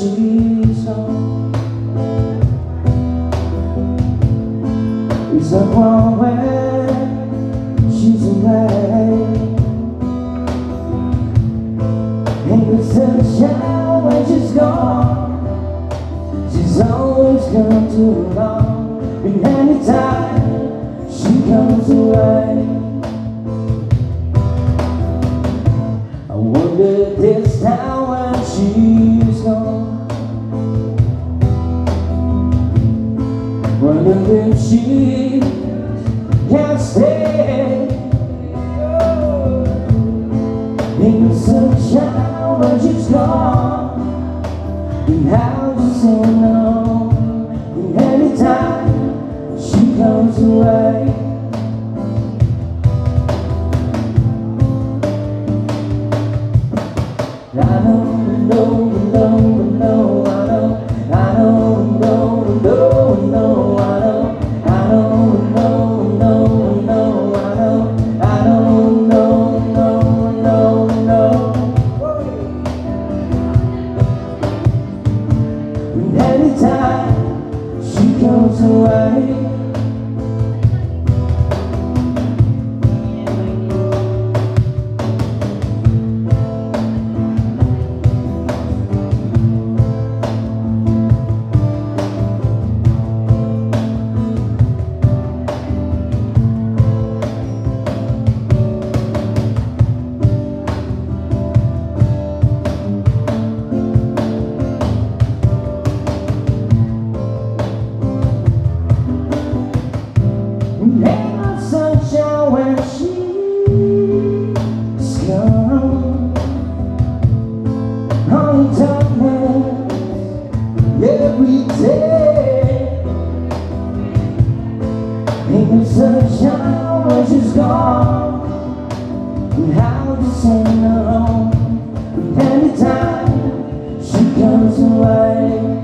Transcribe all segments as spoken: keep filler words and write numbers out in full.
she's home. Is that one when she's away? Ain't the sunshine when she's gone? She's always come too long. And anytime she comes away, I wonder this time when she's gone, wonder if she can stay. In the sunshine when she's gone, and how to say no? And anytime she comes away, I know, know, know, know, I know, I know, know, know, know, I know, I know, know, know, know, I know, I know, know, know, know, know. And anytime she goes away, ain't no sunshine when she's gone. Only darkness every day. Ain't no sunshine when she's gone. And how to say no? And anytime she comes away,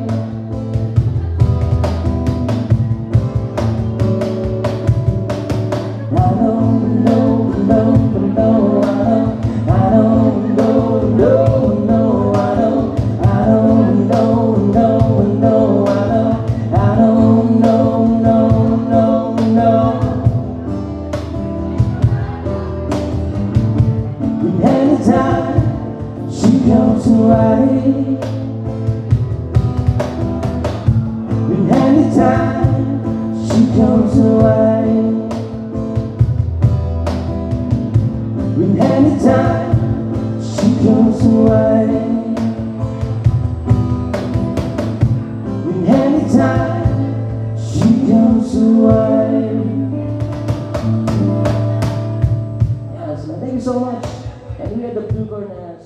anytime she comes away, and anytime she comes away, and anytime she comes away, and anytime she comes away. Yes, thank you so much. And we had the blue corner.